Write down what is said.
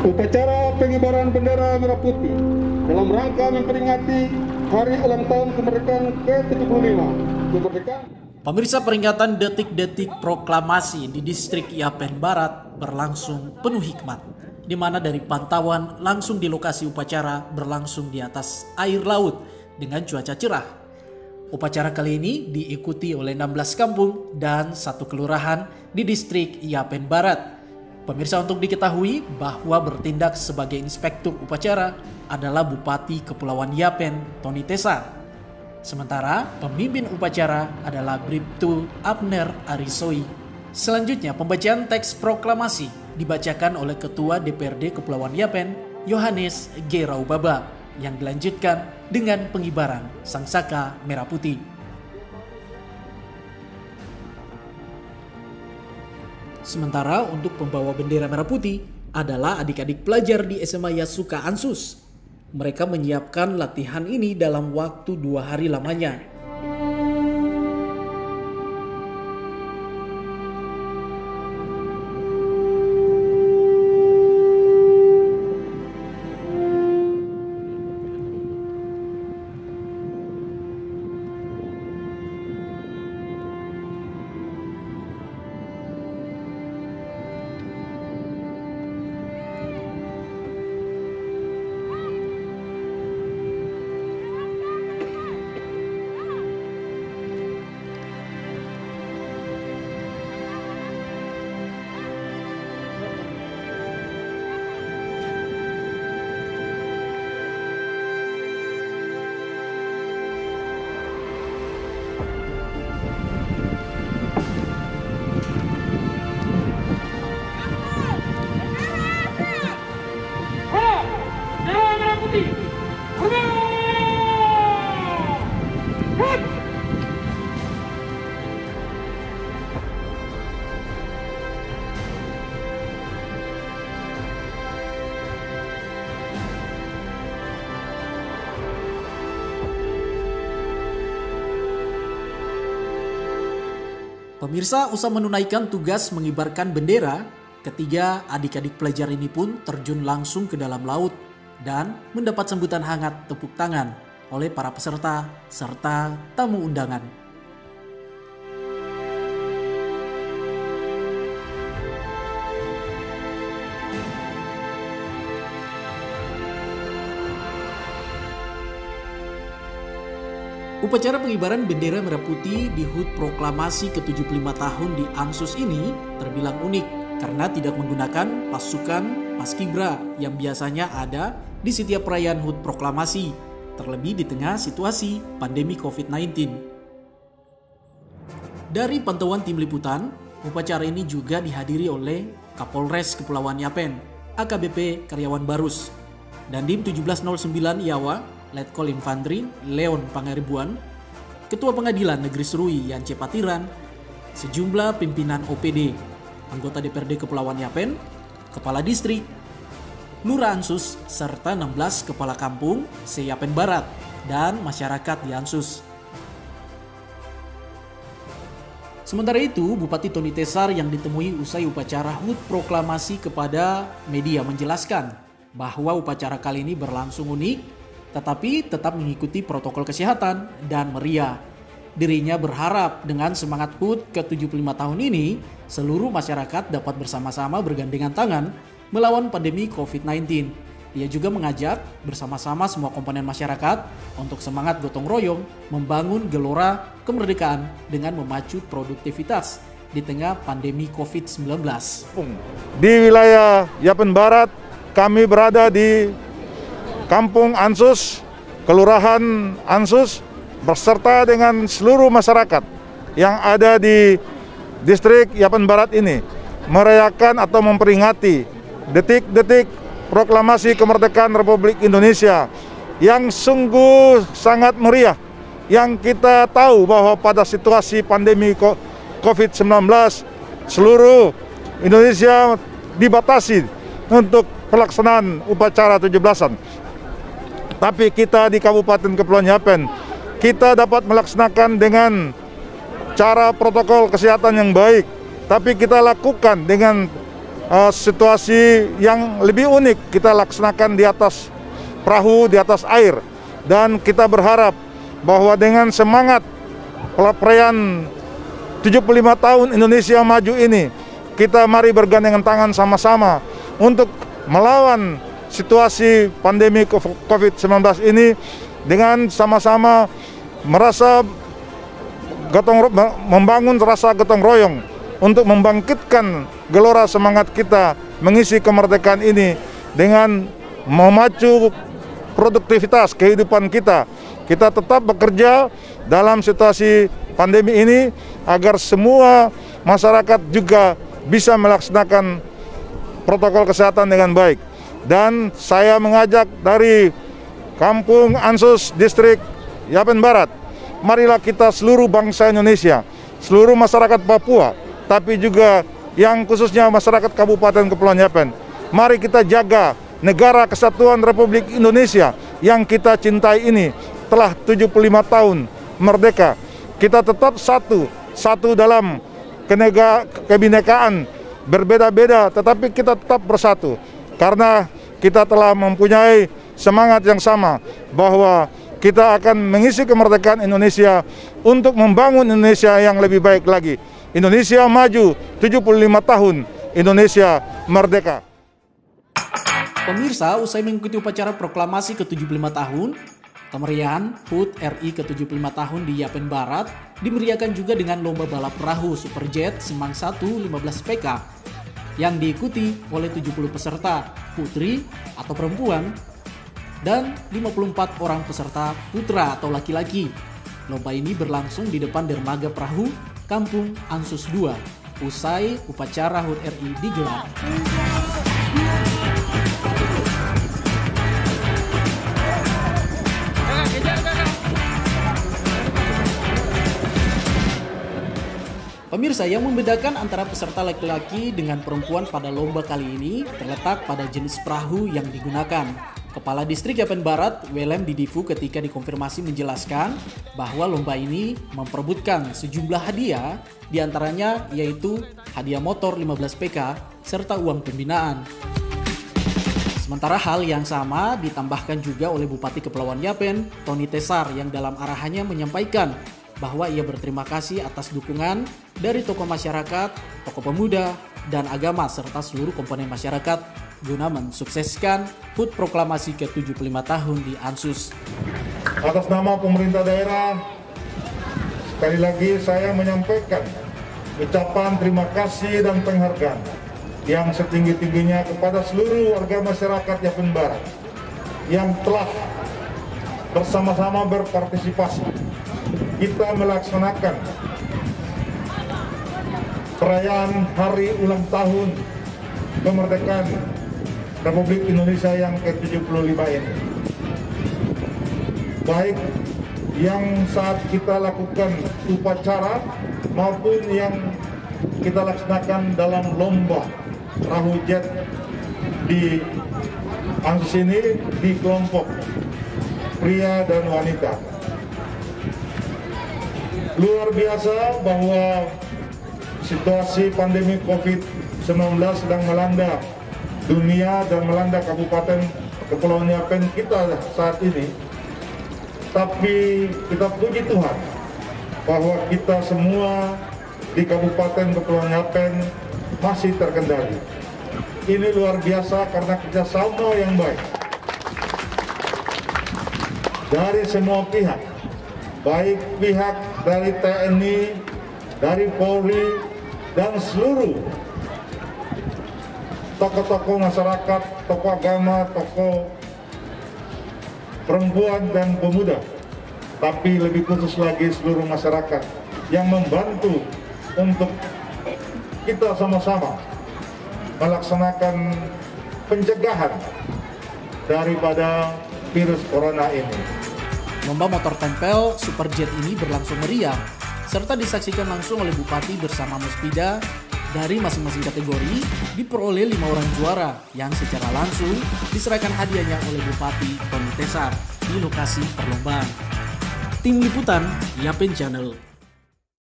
Upacara pengibaran bendera merah putih dalam rangka memperingati Hari Ulang Tahun Kemerdekaan ke-75. Pemirsa, peringatan detik-detik proklamasi di distrik Yapen Barat berlangsung penuh hikmat, di mana dari pantauan langsung di lokasi upacara berlangsung di atas air laut dengan cuaca cerah. Upacara kali ini diikuti oleh 16 kampung dan 1 kelurahan di distrik Yapen Barat. Pemirsa, untuk diketahui bahwa bertindak sebagai inspektur upacara adalah Bupati Kepulauan Yapen, Tony Tesar. Sementara pemimpin upacara adalah Bribtu Abner Arisoi. Selanjutnya pembacaan teks proklamasi dibacakan oleh Ketua DPRD Kepulauan Yapen, Yohanes G. Raubaba, yang dilanjutkan dengan pengibaran sangsaka merah putih. Sementara untuk pembawa bendera merah putih adalah adik-adik pelajar di SMA Yasuka Ansus. Mereka menyiapkan latihan ini dalam waktu 2 hari lamanya. Pemirsa, usai menunaikan tugas mengibarkan bendera, ketiga adik-adik pelajar ini pun terjun langsung ke dalam laut dan mendapat sambutan hangat tepuk tangan oleh para peserta serta tamu undangan. Upacara pengibaran bendera merah putih di HUT Proklamasi ke-75 tahun di Ansus ini terbilang unik karena tidak menggunakan pasukan paskibra yang biasanya ada di setiap perayaan HUT Proklamasi, terlebih di tengah situasi pandemi COVID-19. Dari pantauan tim liputan, upacara ini juga dihadiri oleh Kapolres Kepulauan Yapen, AKBP Karyawan Barus, Dandim 1709 Yawa, Letkol Infantri Leon Pangaribuan, Ketua Pengadilan Negeri Serui Yance Patiran, sejumlah pimpinan OPD, anggota DPRD Kepulauan Yapen, Kepala Distrik, Lurah Ansus, serta 16 Kepala Kampung se-Yapen Barat dan masyarakat di Ansus. Sementara itu, Bupati Tony Tesar yang ditemui usai upacara HUT Proklamasi kepada media menjelaskan bahwa upacara kali ini berlangsung unik, tetapi tetap mengikuti protokol kesehatan dan meriah. Dirinya berharap dengan semangat HUT ke-75 tahun ini, seluruh masyarakat dapat bersama-sama bergandengan tangan melawan pandemi COVID-19. Ia juga mengajak bersama-sama semua komponen masyarakat untuk semangat gotong royong membangun gelora kemerdekaan dengan memacu produktivitas di tengah pandemi COVID-19. Di wilayah Yapen Barat, kami berada di Kampung Ansus, Kelurahan Ansus, beserta dengan seluruh masyarakat yang ada di distrik Yapen Barat ini merayakan atau memperingati detik-detik proklamasi kemerdekaan Republik Indonesia yang sungguh sangat meriah. Yang kita tahu bahwa pada situasi pandemi COVID-19 seluruh Indonesia dibatasi untuk pelaksanaan upacara 17-an. Tapi kita di Kabupaten Kepulauan Yapen, kita dapat melaksanakan dengan cara protokol kesehatan yang baik. Tapi kita lakukan dengan situasi yang lebih unik kita laksanakan di atas perahu, di atas air. Dan kita berharap bahwa dengan semangat perayaan 75 tahun Indonesia Maju ini, kita mari bergandengan tangan sama-sama untuk melawan situasi pandemi COVID-19 ini dengan sama-sama membangun rasa gotong royong untuk membangkitkan gelora semangat kita mengisi kemerdekaan ini dengan memacu produktivitas kehidupan kita. Kita tetap bekerja dalam situasi pandemi ini agar semua masyarakat juga bisa melaksanakan protokol kesehatan dengan baik. Dan saya mengajak dari Kampung Ansus Distrik Yapen Barat, marilah kita seluruh bangsa Indonesia, seluruh masyarakat Papua, tapi juga yang khususnya masyarakat Kabupaten Kepulauan Yapen, mari kita jaga Negara Kesatuan Republik Indonesia yang kita cintai ini. Telah 75 tahun merdeka, kita tetap satu dalam kebinekaan, berbeda-beda tetapi kita tetap bersatu, karena kita telah mempunyai semangat yang sama bahwa kita akan mengisi kemerdekaan Indonesia untuk membangun Indonesia yang lebih baik lagi. Indonesia maju, 75 tahun Indonesia merdeka. Pemirsa, usai mengikuti upacara proklamasi ke-75 tahun, kemeriahan HUT RI ke-75 tahun di Yapen Barat dimeriahkan juga dengan lomba balap perahu Superjet Semang 1 15 PK yang diikuti oleh 70 peserta putri atau perempuan dan 54 orang peserta putra atau laki-laki. Lomba ini berlangsung di depan dermaga perahu Kampung Ansus 2 usai upacara HUT RI digelar. Pemirsa, yang membedakan antara peserta laki-laki dengan perempuan pada lomba kali ini terletak pada jenis perahu yang digunakan. Kepala Distrik Yapen Barat, Welem Didifu, ketika dikonfirmasi menjelaskan bahwa lomba ini memperebutkan sejumlah hadiah, diantaranya yaitu hadiah motor 15 PK serta uang pembinaan. Sementara hal yang sama ditambahkan juga oleh Bupati Kepulauan Yapen, Tony Tesar, yang dalam arahannya menyampaikan bahwa ia berterima kasih atas dukungan dari tokoh masyarakat, tokoh pemuda, dan agama serta seluruh komponen masyarakat guna mensukseskan HUT Proklamasi ke-75 tahun di Ansus. Atas nama pemerintah daerah, sekali lagi saya menyampaikan ucapan terima kasih dan penghargaan yang setinggi-tingginya kepada seluruh warga masyarakat Yapen Barat yang telah bersama-sama berpartisipasi. Kita melaksanakan perayaan hari ulang tahun kemerdekaan Republik Indonesia yang ke-75 ini. Baik yang saat kita lakukan upacara maupun yang kita laksanakan dalam lomba perahu jet di Ansus ini di kelompok pria dan wanita. Luar biasa bahwa situasi pandemi COVID-19 sedang melanda dunia dan melanda Kabupaten Kepulauan Yapen kita saat ini. Tapi kita puji Tuhan bahwa kita semua di Kabupaten Kepulauan Yapen masih terkendali. Ini luar biasa karena kerjasama yang baik dari semua pihak, baik pihak dari TNI, dari Polri, dan seluruh tokoh-tokoh masyarakat, tokoh agama, tokoh perempuan dan pemuda, tapi lebih khusus lagi seluruh masyarakat yang membantu untuk kita sama-sama melaksanakan pencegahan daripada virus corona ini. Lomba motor tempel Superjet ini berlangsung meriah, serta disaksikan langsung oleh Bupati bersama Muspida. Dari masing-masing kategori diperoleh 5 orang juara yang secara langsung diserahkan hadiahnya oleh Bupati Tony Tesar di lokasi perlombaan. Tim Liputan Yapen Channel.